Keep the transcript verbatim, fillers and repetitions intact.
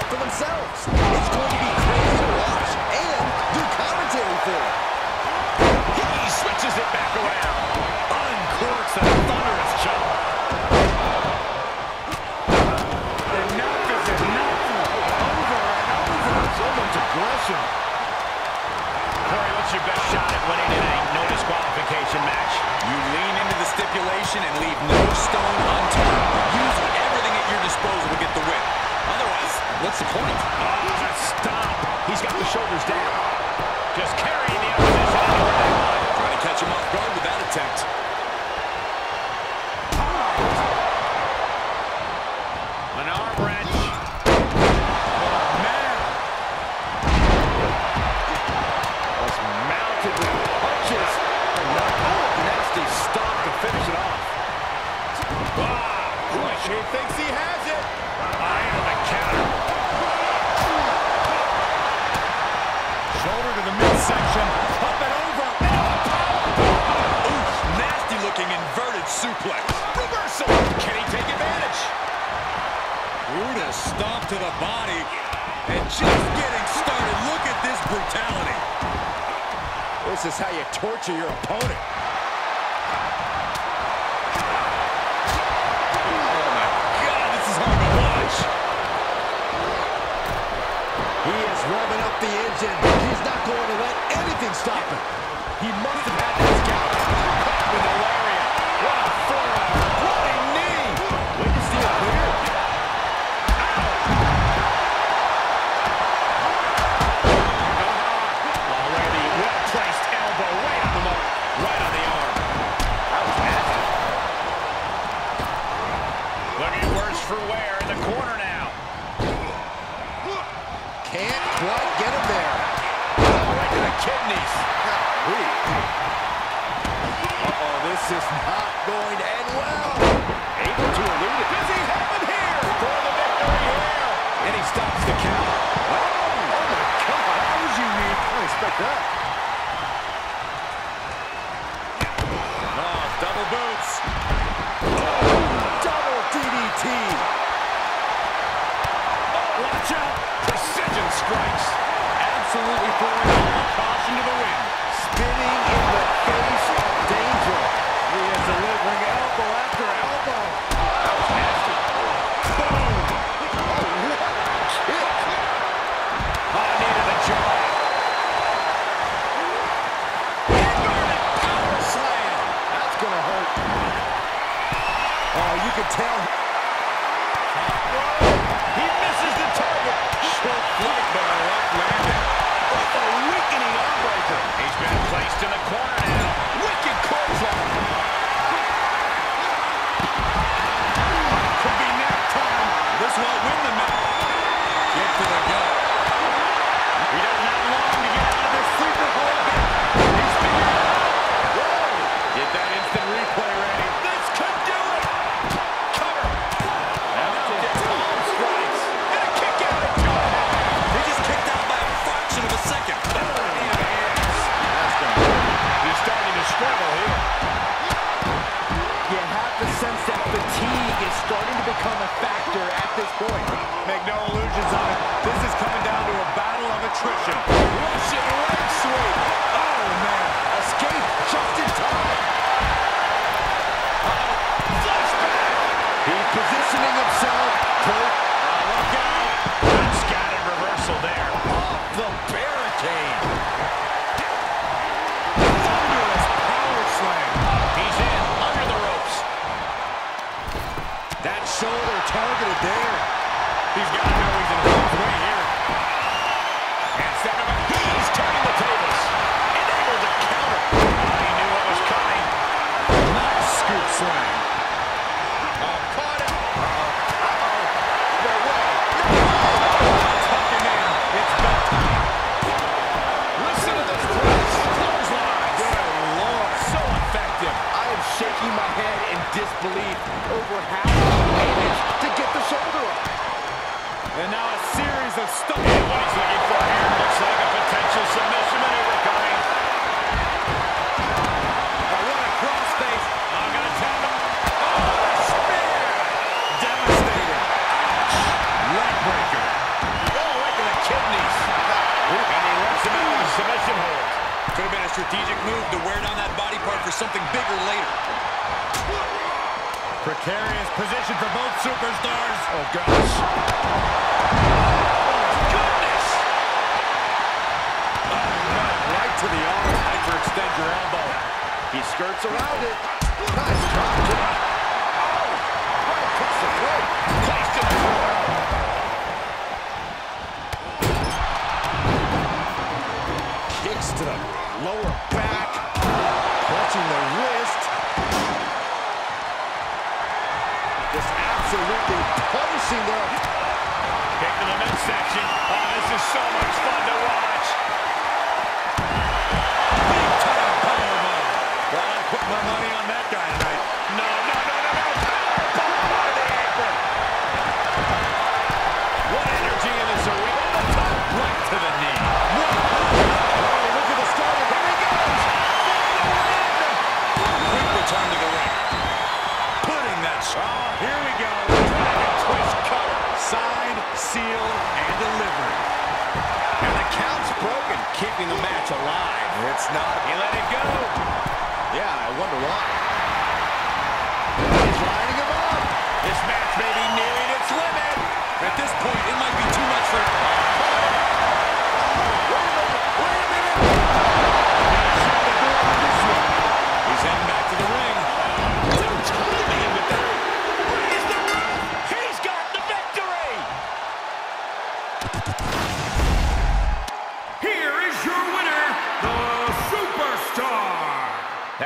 out for themselves. It's going to be crazy to watch and do commentary for it. He switches it back around. Uncorks a thunderous chop. Enough is enough. Over and over. So much aggression. Corey, what's your best shot at winning in a no disqualification match? You lean into the stipulation and leave no stone unturned. Use everything at your disposal to get the win. Otherwise, what's the point? Oh, stop. He's got the shoulders down. Just carrying the opposition into the ring. Trying to catch him off guard with that attempt. An arm wrench. Oh, man. Was mounted with punches. Oh, nasty stop to finish it off. Wow. He thinks he has it. Eye on the counter. Shoulder to the midsection. Up and over. Oof, nasty looking inverted suplex. Reversal. Can he take advantage? Ruda stomp to the body. And just getting started. Look at this brutality. This is how you torture your opponent. Oh my God, this is hard to watch. He is revving up the engine. He's not going to let anything stop him. He must have had this count. Caught with a lariat. What a forearm. What a knee. Way to steal clear. Already well-placed elbow right on the mark. Right on the arm. That was nasty. Looking worse for wear in the corner now. Can't quite get him there. Right to the kidneys. Uh-oh, this is not going to end well. Able to elude it. Does he have it here for the victory here? And he stops the count. Oh, oh my God, that was unique. I didn't expect that. Oh, double boots. Double D D T. Oh, watch out. Precision strikes. Absolutely throwing all caution to the wind. Spinning in the face of danger. He is delivering elbow after elbow. That was nasty. Boom. Oh, what a kick. Oh, knee to the jaw. Inverted power slam. That's going to hurt. Oh, you can tell. He misses the target. Short flight, but a left landing. What a weakening arm breaker. He's been placed in the corner now. Wicked clothesline. Could be nap time. This won't win the match. Get to the gut. He doesn't have long to get out of this sleeper hold. He's figured it out. Whoa. Get that instant replay ready. This could do it. Cover. Now Tom strikes. And a kick out of two. He just kicked out by a fraction of a second. He's starting to struggle here. You have the sense that fatigue is starting to become a factor at this point. Make no illusions on it. This is coming down to a battle of attrition. Russian leg sweep. Oh, man. Escape just in time. Uh-oh. Flashback. He's positioning himself. Kurt, Uh, look out. Good scattered reversal there. off the barricade. Thunderous power slam. He's in under the ropes. That shoulder targeted there. He's got to know he's in harm's way here. And step up. He's turning the tables. And able to counter. He knew what was coming. Nice scoop slam. Oh, caught him. Uh-oh. Uh-oh. No way. No. Tuck him in. It's bedtime. Listen to those threats. Clothesline. Good Lord. So effective. I am shaking my head in disbelief over how he managed to get the shoulder up. And now a something bigger later. Precarious position for both superstars. Oh, gosh. Goodness! Right to the arm. Hyperextend your elbow. He skirts around it. Nice drop kick. Oh! Right across the throat. Placed in the floor. Kicks to the lower back. Clutching the wrist. Just absolutely punishing them. Kick to the midsection. Oh, this is so much fun to watch. Big time powerbomb. Well, I put my money on that guy tonight. No, no, no, no, no. Powerbomb on the apron. What energy in this arena. Right to the knee. Oh, look at the start. Here he goes. Quick return to the ring. Putting that shot. Oh, here we go. Dragon twist cover. Signed, sealed, and delivered. And the count's broken, keeping the match alive. It's not. He let it go. Yeah, I wonder why.